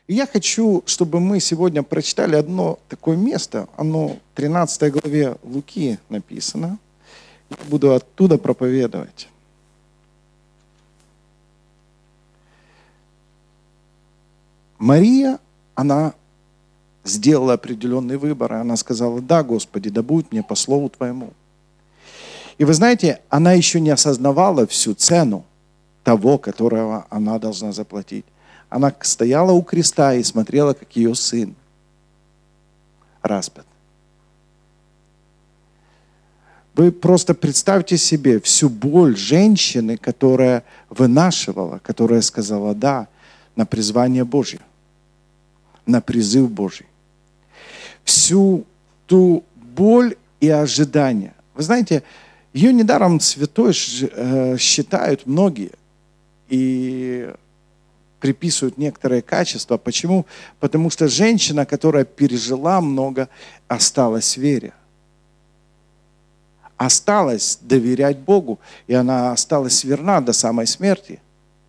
И я хочу, чтобы мы сегодня прочитали одно такое место. Оно в 13 главе Луки написано. Я буду оттуда проповедовать. Мария, она сделала определенный выбор. И она сказала: да, Господи, да будет мне по слову Твоему. И вы знаете, она еще не осознавала всю цену того, которого она должна заплатить. Она стояла у креста и смотрела, как ее сын распят. Вы просто представьте себе всю боль женщины, которая вынашивала, которая сказала «да» на призвание Божье, на призыв Божий. Всю ту боль и ожидание. Вы знаете, ее недаром святой считают многие и приписывают некоторые качества. Почему? Потому что женщина, которая пережила много, осталась в вере. Осталась доверять Богу, и она осталась верна до самой смерти.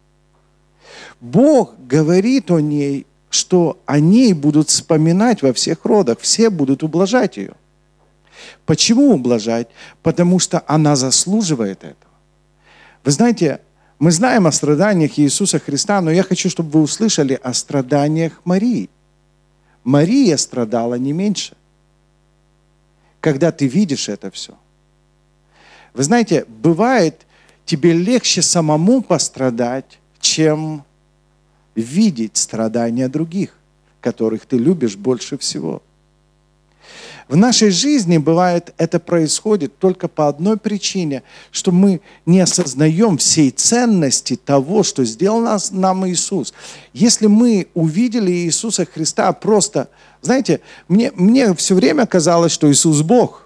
Бог говорит о ней, что о ней будут вспоминать во всех родах, все будут ублажать ее. Почему ублажать? Потому что она заслуживает этого. Вы знаете, мы знаем о страданиях Иисуса Христа, но я хочу, чтобы вы услышали о страданиях Марии. Мария страдала не меньше. Когда ты видишь это все. Вы знаете, бывает, тебе легче самому пострадать, чем видеть страдания других, которых ты любишь больше всего. В нашей жизни бывает, это происходит только по одной причине, что мы не осознаем всей ценности того, что сделал нам Иисус. Если мы увидели Иисуса Христа просто, знаете, мне все время казалось, что Иисус Бог.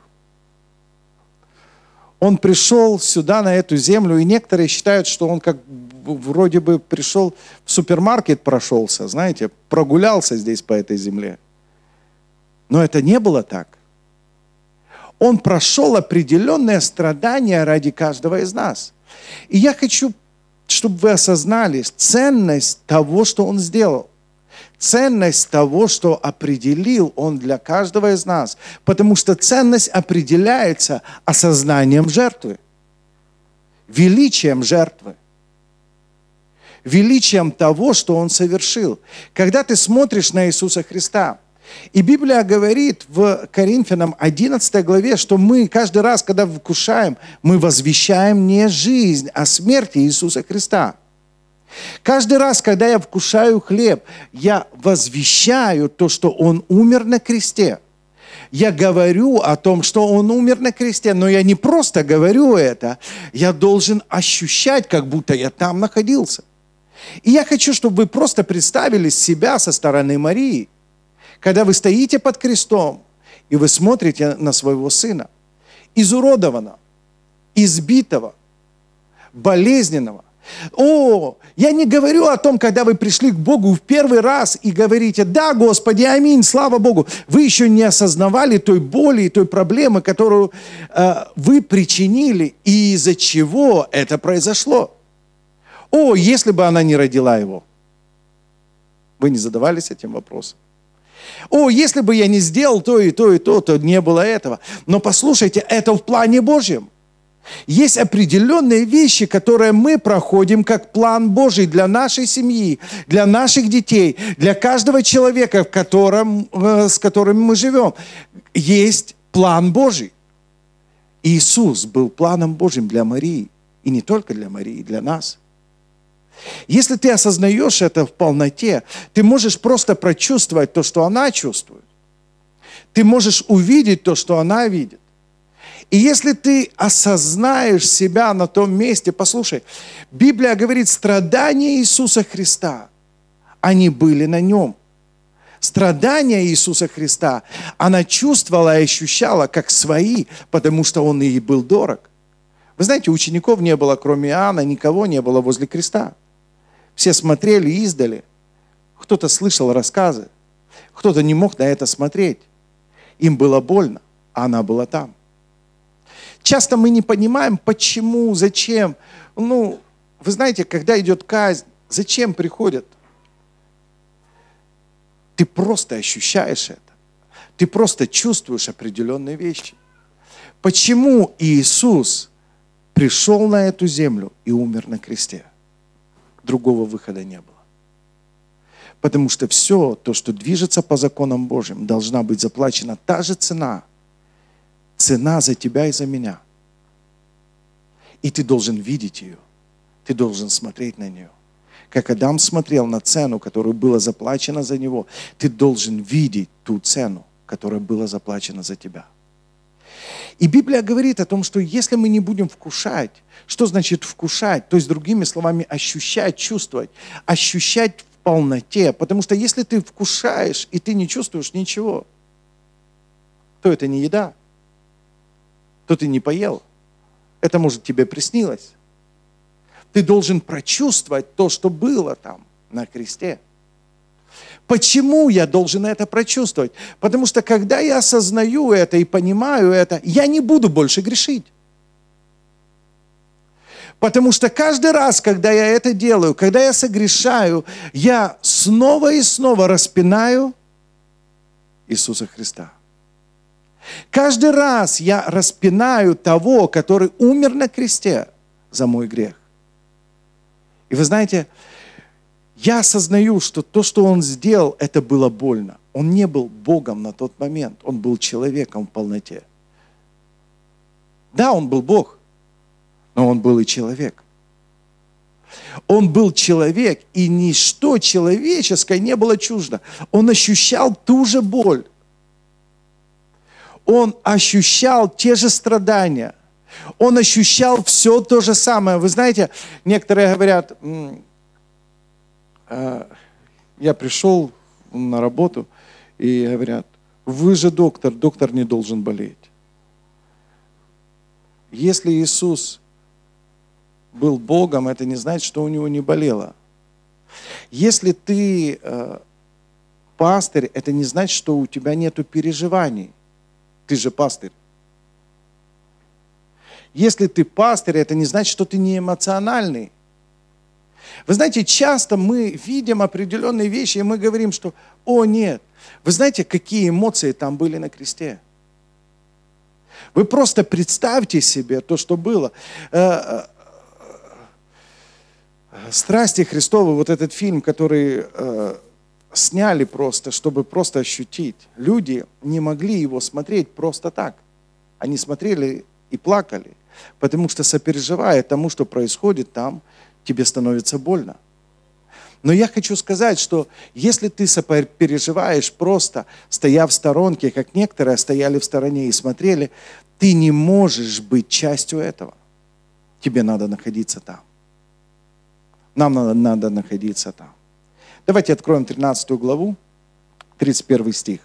Он пришел сюда, на эту землю, и некоторые считают, что он как вроде бы пришел в супермаркет, прошелся, знаете, прогулялся здесь по этой земле. Но это не было так. Он прошел определенные страдания ради каждого из нас. И я хочу, чтобы вы осознали ценность того, что Он сделал. Ценность того, что определил Он для каждого из нас. Потому что ценность определяется осознанием жертвы. Величием жертвы. Величием того, что Он совершил. Когда ты смотришь на Иисуса Христа, и Библия говорит в Коринфянам 11 главе, что мы каждый раз, когда вкушаем, мы возвещаем не жизнь, а смерть Иисуса Христа. Каждый раз, когда я вкушаю хлеб, я возвещаю то, что Он умер на кресте. Я говорю о том, что Он умер на кресте, но я не просто говорю это, я должен ощущать, как будто я там находился. И я хочу, чтобы вы просто представили себя со стороны Марии. Когда вы стоите под крестом, и вы смотрите на своего сына, изуродованного, избитого, болезненного. Я не говорю о том, когда вы пришли к Богу в первый раз и говорите: да, Господи, аминь, слава Богу. Вы еще не осознавали той боли и той проблемы, которую вы причинили, и из-за чего это произошло. Если бы она не родила его. Вы не задавались этим вопросом? Если бы я не сделал то и то, и то не было этого. Но послушайте, это в плане Божьем. Есть определенные вещи, которые мы проходим как план Божий для нашей семьи, для наших детей, для каждого человека, с которым мы живем. Есть план Божий. Иисус был планом Божьим для Марии. И не только для Марии, для нас. Если ты осознаешь это в полноте, ты можешь просто прочувствовать то, что она чувствует. Ты можешь увидеть то, что она видит. И если ты осознаешь себя на том месте, послушай, Библия говорит, страдания Иисуса Христа, они были на Нем. Страдания Иисуса Христа она чувствовала и ощущала как свои, потому что Он ей был дорог. Вы знаете, учеников не было, кроме Иоанна, никого не было возле креста. Все смотрели издали. Кто-то слышал рассказы. Кто-то не мог на это смотреть. Им было больно, а она была там. Часто мы не понимаем, почему, зачем. Вы знаете, когда идет казнь, зачем приходят? Ты просто ощущаешь это. Ты просто чувствуешь определенные вещи. Почему Иисус пришел на эту землю и умер на кресте? Другого выхода не было. Потому что все то, что движется по законам Божьим, должна быть заплачена та же цена. Цена за тебя и за меня. И ты должен видеть ее. Ты должен смотреть на нее. Как Адам смотрел на цену, которая была заплачена за него, ты должен видеть ту цену, которая была заплачена за тебя. И Библия говорит о том, что если мы не будем вкушать, что значит вкушать? То есть, другими словами, ощущать, чувствовать, ощущать в полноте. Потому что если ты вкушаешь, и ты не чувствуешь ничего, то это не еда, то ты не поел. Это, может, тебе приснилось. Ты должен прочувствовать то, что было там, на кресте. Почему я должен это прочувствовать? Потому что когда я осознаю это и понимаю это, я не буду больше грешить. Потому что каждый раз, когда я это делаю, когда я согрешаю, я снова и снова распинаю Иисуса Христа. Каждый раз я распинаю того, который умер на кресте за мой грех. И вы знаете, я осознаю, что то, что Он сделал, это было больно. Он не был Богом на тот момент, Он был человеком в полноте. Да, Он был Бог, но Он был и человек. Он был человек, и ничто человеческое не было чуждо. Он ощущал ту же боль. Он ощущал те же страдания. Он ощущал все то же самое. Вы знаете, некоторые говорят, я пришел на работу, и говорят, вы же доктор не должен болеть. Если Иисус был Богом, это не значит, что у Него не болело. Если ты пастырь, это не значит, что у тебя нету переживаний. Ты же пастырь. Если ты пастырь, это не значит, что ты не эмоциональный. Вы знаете, часто мы видим определенные вещи, и мы говорим, что «О, нет». Вы знаете, какие эмоции там были на кресте? Вы просто представьте себе то, что было. «Страсти Христовы», вот этот фильм, который сняли просто, чтобы просто ощутить. Люди не могли его смотреть просто так. Они смотрели и плакали, потому что, сопереживая тому, что происходит там, тебе становится больно. Но я хочу сказать, что если ты сопереживаешь просто, стоя в сторонке, как некоторые стояли в стороне и смотрели, ты не можешь быть частью этого. Тебе надо находиться там. Нам надо находиться там. Давайте откроем 13 главу, 31 стих.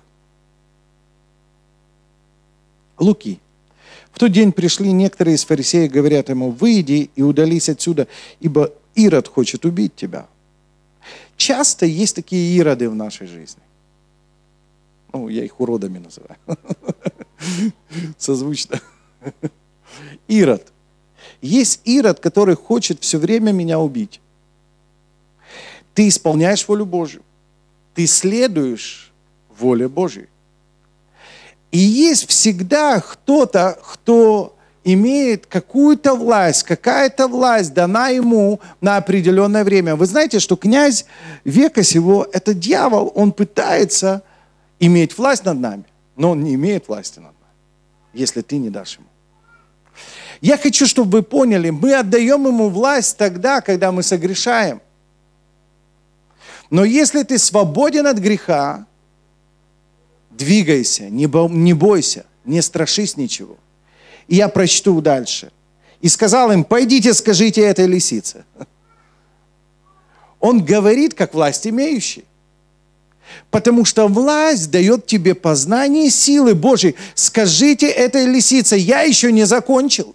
Луки. В тот день пришли некоторые из фарисеев, говорят ему, выйди и удались отсюда, ибо Ирод хочет убить тебя. Часто есть такие ироды в нашей жизни. Ну, я их уродами называю. Созвучно. Ирод. Есть Ирод, который хочет все время меня убить. Ты исполняешь волю Божью. Ты следуешь воле Божьей. И есть всегда кто-то, кто имеет какую-то власть, какая-то власть дана ему на определенное время. Вы знаете, что князь века сего, это дьявол, он пытается иметь власть над нами, но он не имеет власти над нами, если ты не дашь ему. Я хочу, чтобы вы поняли, мы отдаем ему власть тогда, когда мы согрешаем. Но если ты свободен от греха, двигайся, не бойся, не страшись ничего. И я прочту дальше. И сказал им, пойдите, скажите этой лисице. Он говорит, как власть имеющий. Потому что власть дает тебе познание силы Божьей. Скажите этой лисице, я еще не закончил.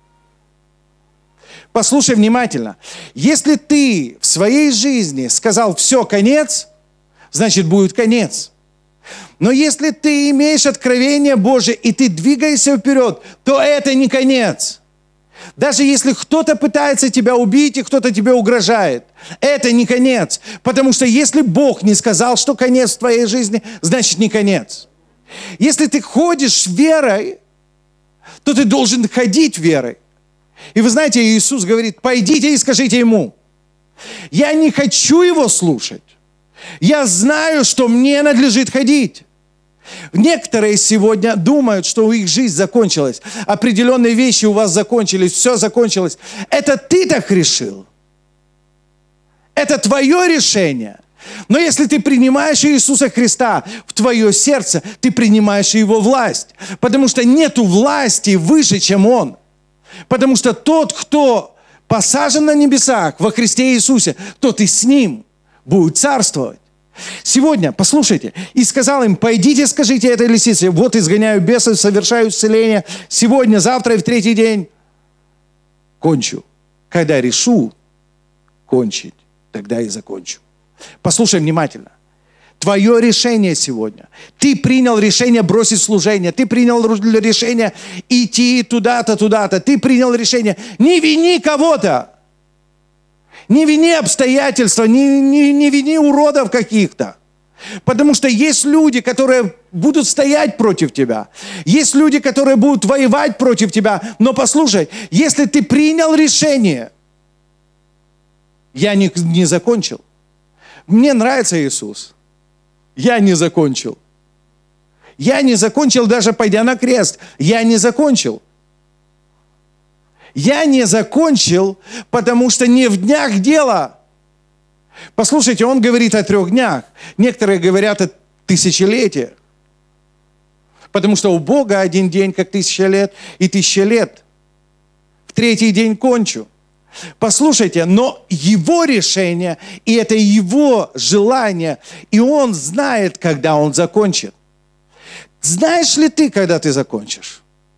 Послушай внимательно. Если ты в своей жизни сказал, все, конец, значит, будет конец. Но если ты имеешь откровение Божие, и ты двигаешься вперед, то это не конец. Даже если кто-то пытается тебя убить и кто-то тебе угрожает, это не конец. Потому что если Бог не сказал, что конец в твоей жизни, значит не конец. Если ты ходишь верой, то ты должен ходить верой. И вы знаете, Иисус говорит, пойдите и скажите ему, я не хочу его слушать. Я знаю, что мне надлежит ходить. Некоторые сегодня думают, что их жизнь закончилась. Определенные вещи у вас закончились, все закончилось. Это ты так решил. Это твое решение. Но если ты принимаешь Иисуса Христа в твое сердце, ты принимаешь Его власть. Потому что нету власти выше, чем Он. Потому что тот, кто посажен на небесах во Христе Иисусе, тот и с Ним будет царствовать. Сегодня, послушайте, и сказал им, пойдите, скажите этой лисице, вот изгоняю бесов, совершаю исцеление, сегодня, завтра и в третий день кончу. Когда решу кончить, тогда и закончу. Послушай внимательно. Твое решение сегодня. Ты принял решение бросить служение. Ты принял решение идти туда-то, туда-то. Ты принял решение. Не вини кого-то. Не вини обстоятельства, не вини уродов каких-то. Потому что есть люди, которые будут стоять против тебя. Есть люди, которые будут воевать против тебя. Но послушай, если ты принял решение, я не закончил. Мне нравится Иисус. Я не закончил. Я не закончил, даже пойдя на крест. Я не закончил. Я не закончил, потому что не в днях дело. Послушайте, он говорит о 3 днях. Некоторые говорят о тысячелетиях. Потому что у Бога 1 день, как 1000 лет, и 1000 лет. В 3-й день кончу. Послушайте, но Его решение, и это Его желание, и Он знает, когда Он закончит. Знаешь ли ты, когда ты закончишь?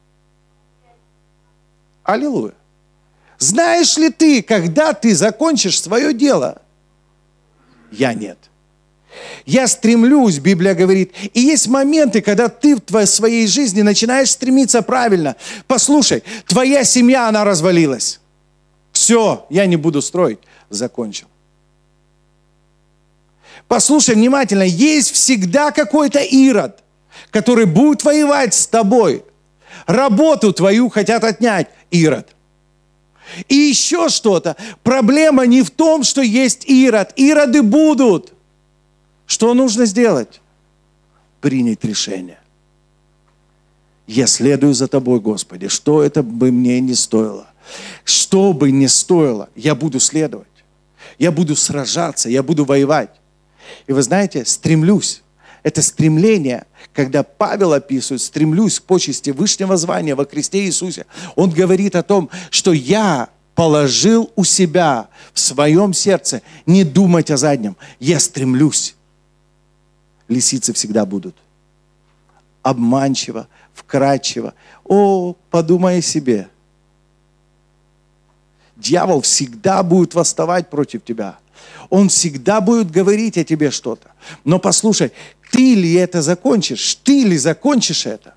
Аллилуйя. Знаешь ли ты, когда ты закончишь свое дело? Я нет. Я стремлюсь, Библия говорит, и есть моменты, когда ты в своей жизни начинаешь стремиться правильно. Послушай, твоя семья, она развалилась. Все, я не буду строить. Закончил. Послушай внимательно, есть всегда какой-то Ирод, который будет воевать с тобой. Работу твою хотят отнять, Ирод. И еще что-то. Проблема не в том, что есть Ирод. Ироды будут. Что нужно сделать? Принять решение. Я следую за тобой, Господи. Что это бы мне не стоило? Что бы ни стоило, я буду следовать. Я буду сражаться, я буду воевать. И вы знаете, стремлюсь. Это стремление, когда Павел описывает, стремлюсь к почести вышнего звания во Христе Иисусе. Он говорит о том, что я положил у себя в своем сердце не думать о заднем. Я стремлюсь. Лисицы всегда будут. Обманчиво, вкрадчиво. О, подумай о себе. Дьявол всегда будет восставать против тебя. Он всегда будет говорить о тебе что-то. Но послушай, ты ли это закончишь? Ты ли закончишь это?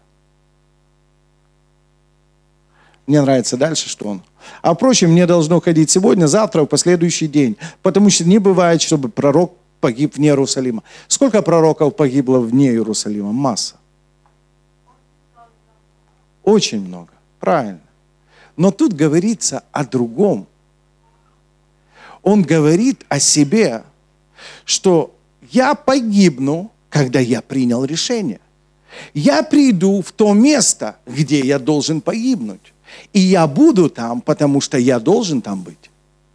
Мне нравится дальше, что он. А впрочем, мне должно ходить сегодня, завтра, в последующий день. Потому что не бывает, чтобы пророк погиб вне Иерусалима. Сколько пророков погибло вне Иерусалима? Масса. Очень много. Правильно. Но тут говорится о другом. Он говорит о себе, что я погибну, когда я принял решение. Я приду в то место, где я должен погибнуть. И я буду там, потому что я должен там быть.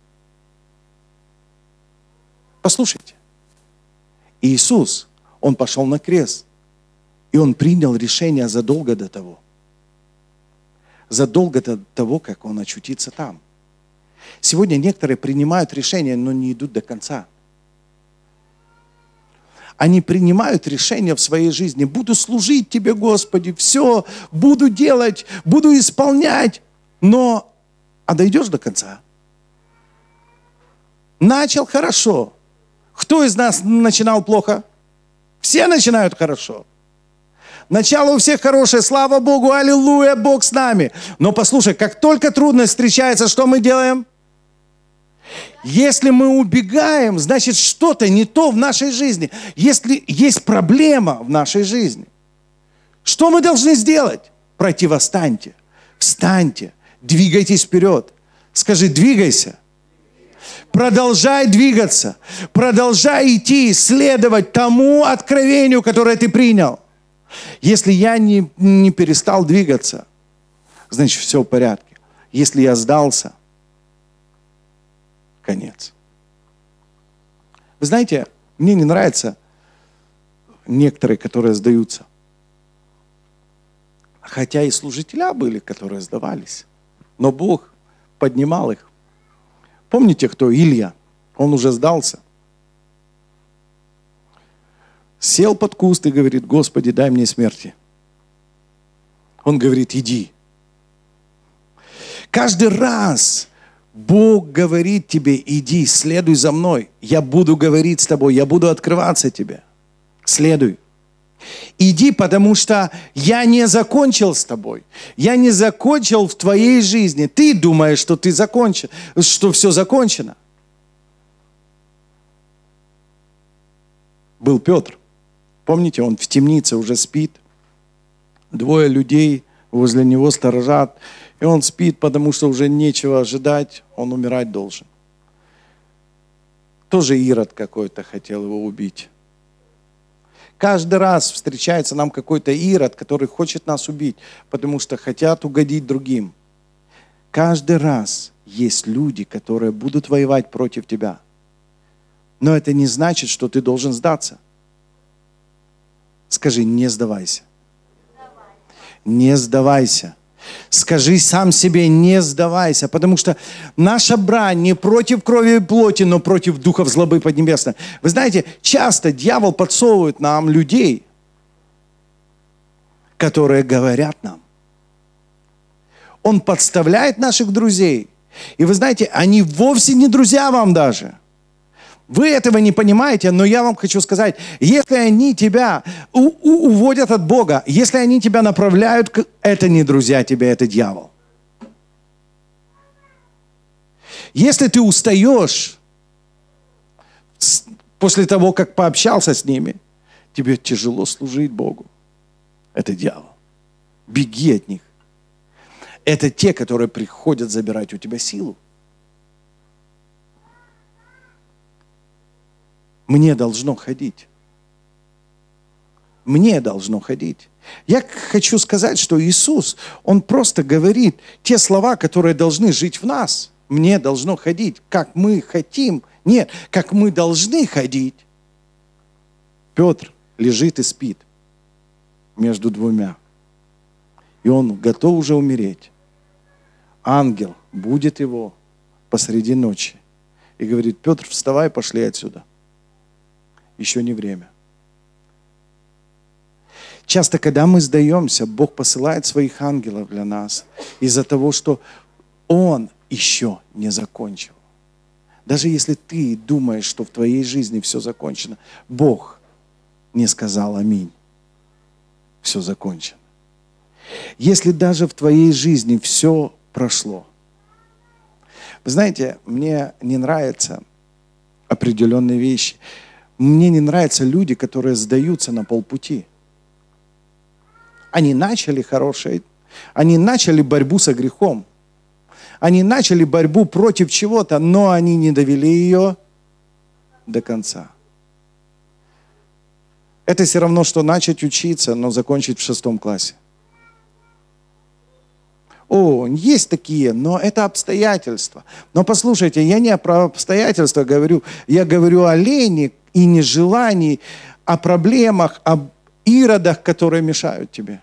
Послушайте. Иисус, Он пошел на крест. И Он принял решение задолго до того. Задолго до того, как Он очутится там. Сегодня некоторые принимают решения, но не идут до конца. Они принимают решения в своей жизни. Буду служить Тебе, Господи, все, буду делать, буду исполнять. Но, а дойдешь до конца? Начал хорошо. Кто из нас начинал плохо? Все начинают хорошо. Начало у всех хорошее, слава Богу, аллилуйя, Бог с нами. Но послушай, как только трудность встречается, что мы делаем? Если мы убегаем, значит, что-то не то в нашей жизни. Если есть проблема в нашей жизни, что мы должны сделать? Противостаньте, встаньте, двигайтесь вперед. Скажи, двигайся. Продолжай двигаться. Продолжай идти, исследовать тому откровению, которое ты принял. Если я не перестал двигаться, значит, все в порядке. Если я сдался, конец. Вы знаете, мне не нравятся некоторые, которые сдаются. Хотя и служителя были, которые сдавались. Но Бог поднимал их. Помните, кто Илья? Он уже сдался. Сел под куст и говорит: Господи, дай мне смерти. Он говорит: иди. Каждый раз Бог говорит тебе: иди, следуй за мной. Я буду говорить с тобой, я буду открываться тебе. Следуй. Иди, потому что я не закончил с тобой. Я не закончил в твоей жизни. Ты думаешь, что ты закончил, что все закончено. Был Петр. Помните, он в темнице уже спит. Двое людей возле него сторожат. И он спит, потому что уже нечего ожидать. Он умирать должен. Тоже Ирод какой-то хотел его убить. Каждый раз встречается нам какой-то Ирод, который хочет нас убить, потому что хотят угодить другим. Каждый раз есть люди, которые будут воевать против тебя. Но это не значит, что ты должен сдаться. Скажи: не сдавайся. Не сдавайся. Скажи сам себе: не сдавайся, потому что наша брань не против крови и плоти, но против духов злобы поднебесной. Вы знаете, часто дьявол подсовывает нам людей, которые говорят нам. Он подставляет наших друзей. И вы знаете, они вовсе не друзья вам даже. Вы этого не понимаете, но я вам хочу сказать, если они тебя уводят от Бога, если они тебя направляют, это не друзья тебе, это дьявол. Если ты устаешь после того, как пообщался с ними, тебе тяжело служить Богу. Это дьявол. Беги от них. Это те, которые приходят забирать у тебя силу. Мне должно ходить. Мне должно ходить. Я хочу сказать, что Иисус, Он просто говорит те слова, которые должны жить в нас. Мне должно ходить, как мы хотим. Нет, как мы должны ходить. Петр лежит и спит между двумя. И он готов уже умереть. Ангел будет его посреди ночи. И говорит: Петр, вставай, пошли отсюда. Еще не время. Часто, когда мы сдаемся, Бог посылает своих ангелов для нас из-за того, что Он еще не закончил. Даже если ты думаешь, что в твоей жизни все закончено, Бог не сказал аминь. Все закончено. Если даже в твоей жизни все прошло. Вы знаете, мне не нравятся определенные вещи. Мне не нравятся люди, которые сдаются на полпути. Они начали хорошее, они начали борьбу со грехом. Они начали борьбу против чего-то, но они не довели ее до конца. Это все равно, что начать учиться, но закончить в 6 классе. О, есть такие, но это обстоятельства. Но послушайте, я не про обстоятельства говорю, я говорю о лени и нежелании, о проблемах, об иродах, которые мешают тебе.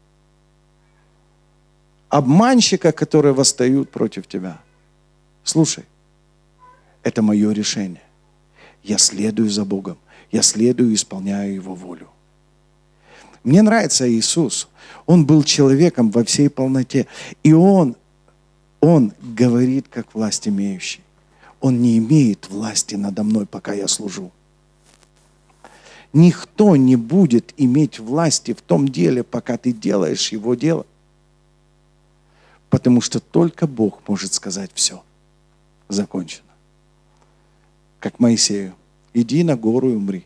Обманщиках, которые восстают против тебя. Слушай, это мое решение. Я следую за Богом. Я следую и исполняю Его волю. Мне нравится Иисус. Он был человеком во всей полноте. И Он говорит, как власть имеющий. Он не имеет власти надо мной, пока я служу. Никто не будет иметь власти в том деле, пока ты делаешь его дело. Потому что только Бог может сказать: все, закончено. Как Моисею: иди на гору и умри.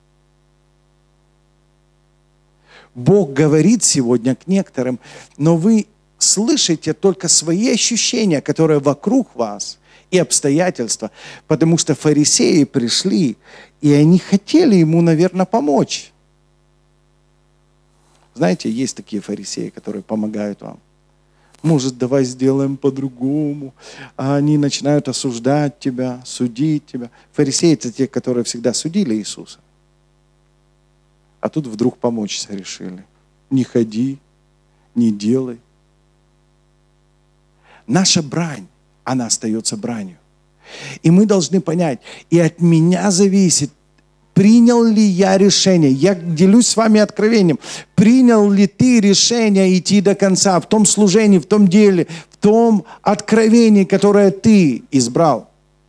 Бог говорит сегодня к некоторым, но вы слышите только свои ощущения, которые вокруг вас, и обстоятельства. Потому что фарисеи пришли, и они хотели ему, наверное, помочь. Знаете, есть такие фарисеи, которые помогают вам. Может, давай сделаем по-другому. А они начинают осуждать тебя, судить тебя. Фарисеи — это те, которые всегда судили Иисуса. А тут вдруг помочь решили. Не ходи, не делай. Наша брань, она остается бранью. И мы должны понять, и от меня зависит, принял ли я решение. Я делюсь с вами откровением. Принял ли ты решение идти до конца в том служении, в том деле, в том откровении, которое ты избрал?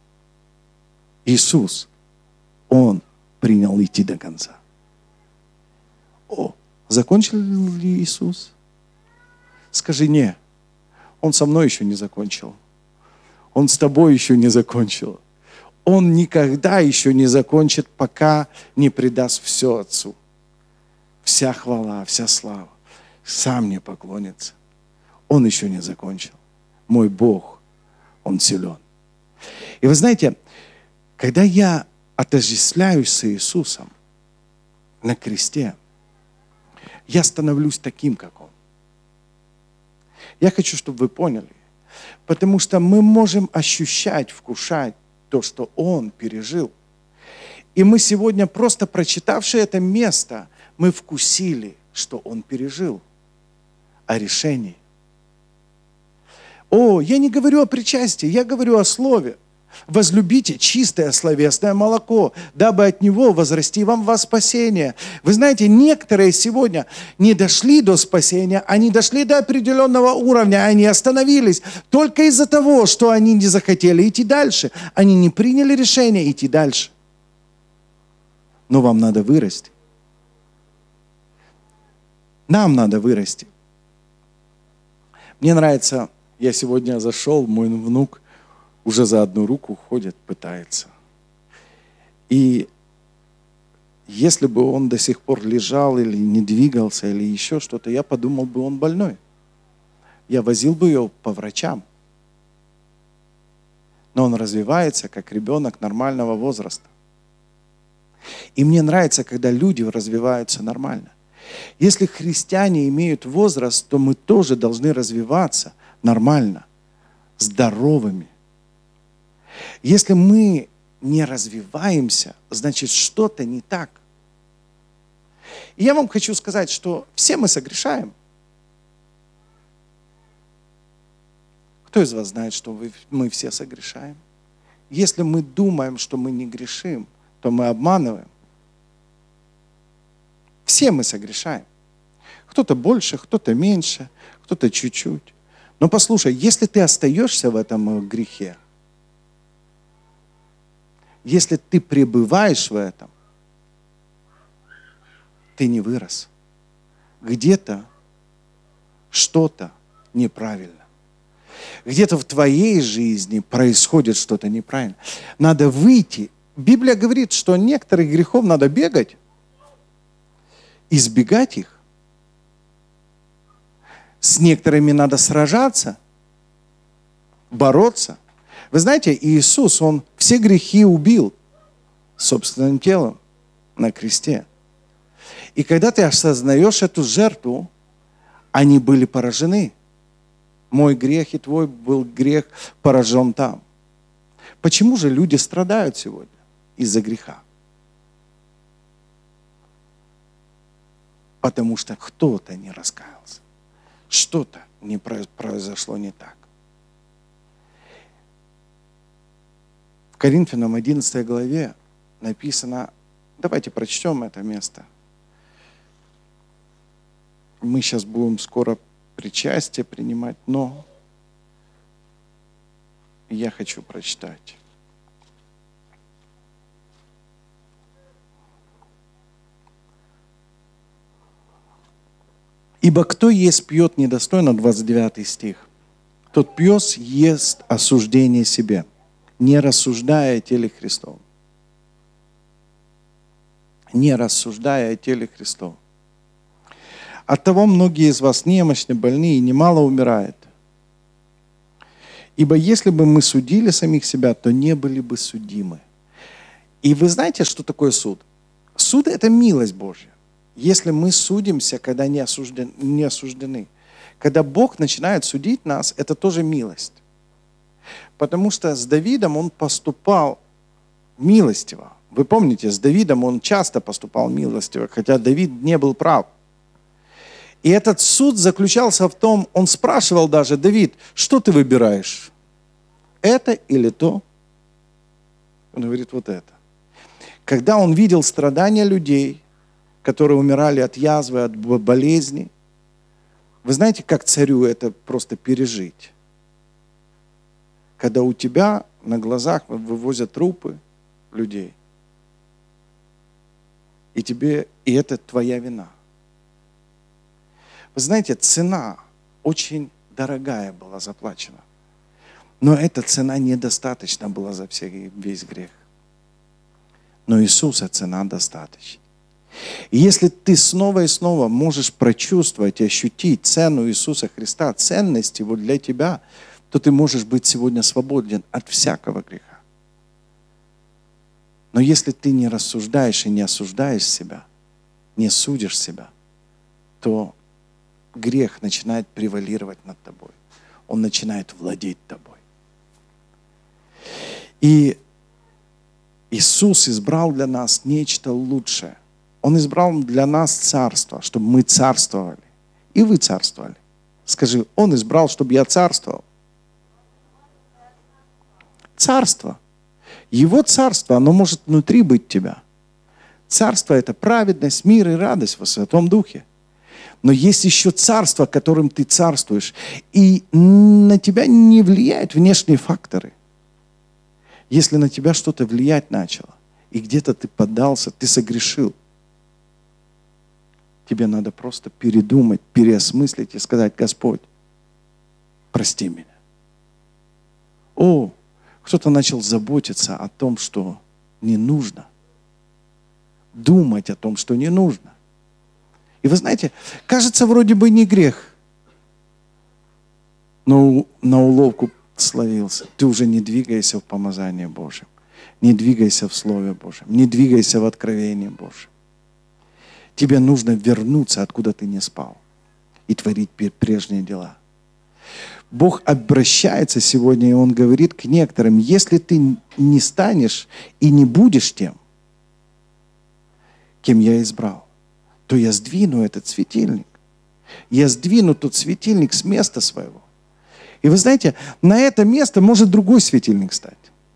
Иисус, Он принял идти до конца. О, закончил ли Иисус? Скажи: не, Он со мной еще не закончил. Он с тобой еще не закончил. Он никогда еще не закончит, пока не предаст все Отцу. Вся хвала, вся слава. Сам не поклонится. Он еще не закончил. Мой Бог, Он силен. И вы знаете, когда я отождествляюсь с Иисусом на кресте, я становлюсь таким, как Он. Я хочу, чтобы вы поняли. Потому что мы можем ощущать, вкушать то, что Он пережил. И мы сегодня, просто прочитавши это место, мы вкусили, что Он пережил. О решении. О, я не говорю о причастии, я говорю о слове. Возлюбите чистое словесное молоко, дабы от него возрасти вам во спасение. Вы знаете, некоторые сегодня не дошли до спасения, они дошли до определенного уровня, они остановились только из-за того, что они не захотели идти дальше. Они не приняли решение идти дальше. Но вам надо вырасти. Нам надо вырасти. Мне нравится, я сегодня зашел, мой внук уже за одну руку ходит, пытается. И если бы он до сих пор лежал или не двигался, или еще что-то, я подумал бы, он больной. Я возил бы его по врачам. Но он развивается, как ребенок нормального возраста. И мне нравится, когда люди развиваются нормально. Если христиане имеют возраст, то мы тоже должны развиваться нормально, здоровыми. Если мы не развиваемся, значит, что-то не так. И я вам хочу сказать, что все мы согрешаем. Кто из вас знает, что мы все согрешаем? Если мы думаем, что мы не грешим, то мы обманываем. Все мы согрешаем. Кто-то больше, кто-то меньше, кто-то чуть-чуть. Но послушай, если ты остаешься в этом грехе, если ты пребываешь в этом, ты не вырос. Где-то что-то неправильно. Где-то в твоей жизни происходит что-то неправильно. Надо выйти. Библия говорит, что некоторых грехов надо бегать, избегать их. С некоторыми надо сражаться, бороться. Вы знаете, Иисус, Он все грехи убил собственным телом на кресте. И когда ты осознаешь эту жертву, они были поражены. Мой грех и твой был грех поражен там. Почему же люди страдают сегодня из-за греха? Потому что кто-то не раскаялся. Что-то не произошло не так. В Коринфянам 11 главе написано, давайте прочтем это место. Мы сейчас будем скоро причастие принимать, но я хочу прочитать. Ибо кто ест, пьет недостойно, 29 стих, тот пьет, ест осуждение себе, не рассуждая о теле Христовом. Не рассуждая о теле Христовом. Оттого многие из вас немощны, больны, и немало умирает. Ибо если бы мы судили самих себя, то не были бы судимы. И вы знаете, что такое суд? Суд – это милость Божья. Если мы судимся, когда не осуждены. Когда Бог начинает судить нас, это тоже милость. Потому что с Давидом он поступал милостиво. Вы помните, с Давидом он часто поступал милостиво, хотя Давид не был прав. И этот суд заключался в том, он спрашивал даже: Давид, что ты выбираешь? Это или то? Он говорит, вот это. Когда он видел страдания людей, которые умирали от язвы, от болезни, вы знаете, как царю это просто пережить? Когда у тебя на глазах вывозят трупы людей, и это твоя вина. Вы знаете, цена очень дорогая была заплачена. Но эта цена недостаточна была за весь грех. Но Иисуса цена достаточна. И если ты снова и снова можешь прочувствовать и ощутить цену Иисуса Христа, ценность Его для тебя, то ты можешь быть сегодня свободен от всякого греха. Но если ты не рассуждаешь и не осуждаешь себя, не судишь себя, то грех начинает превалировать над тобой. Он начинает владеть тобой. И Иисус избрал для нас нечто лучшее. Он избрал для нас царство, чтобы мы царствовали. И вы царствовали. Скажи, Он избрал, чтобы я царствовал. Царство. Его царство, оно может внутри быть тебя. Царство – это праведность, мир и радость во Святом Духе. Но есть еще царство, которым ты царствуешь. И на тебя не влияют внешние факторы. Если на тебя что-то влиять начало, и где-то ты поддался, ты согрешил, тебе надо просто передумать, переосмыслить и сказать: Господь, прости меня. О, кто-то начал заботиться о том, что не нужно. Думать о том, что не нужно. И вы знаете, кажется, вроде бы не грех, но на уловку словился. Ты уже не двигаешься в помазании Божьем, не двигайся в Слове Божьем, не двигайся в откровении Божьем. Тебе нужно вернуться, откуда ты не спал, и творить прежние дела. Бог обращается сегодня, и Он говорит к некоторым: если ты не станешь и не будешь тем, кем я избрал, то я сдвину этот светильник. Я сдвину тот светильник с места своего. И вы знаете, на это место может другой светильник стать.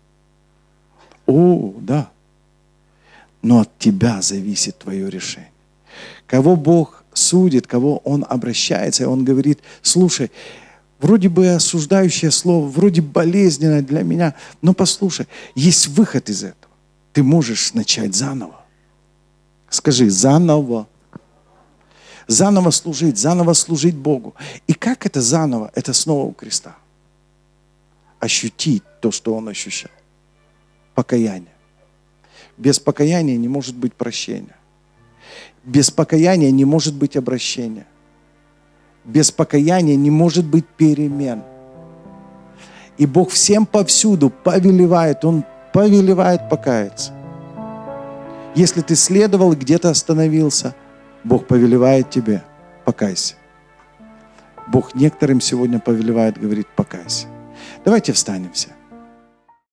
О, да. Но от тебя зависит твое решение. Кого Бог судит, кого Он обращается, и Он говорит: слушай, вроде бы осуждающее слово, вроде болезненное для меня, но послушай, есть выход из этого. Ты можешь начать заново. Скажи: заново. Заново служить Богу. И как это заново? Это снова у креста. Ощутить то, что Он ощущал. Покаяние. Без покаяния не может быть прощения. Без покаяния не может быть обращения. Без покаяния не может быть перемен. И Бог всем повсюду повелевает. Он повелевает покаяться. Если ты следовал и где-то остановился, Бог повелевает тебе: покайся. Бог некоторым сегодня повелевает, говорит: покайся. Давайте встанем все.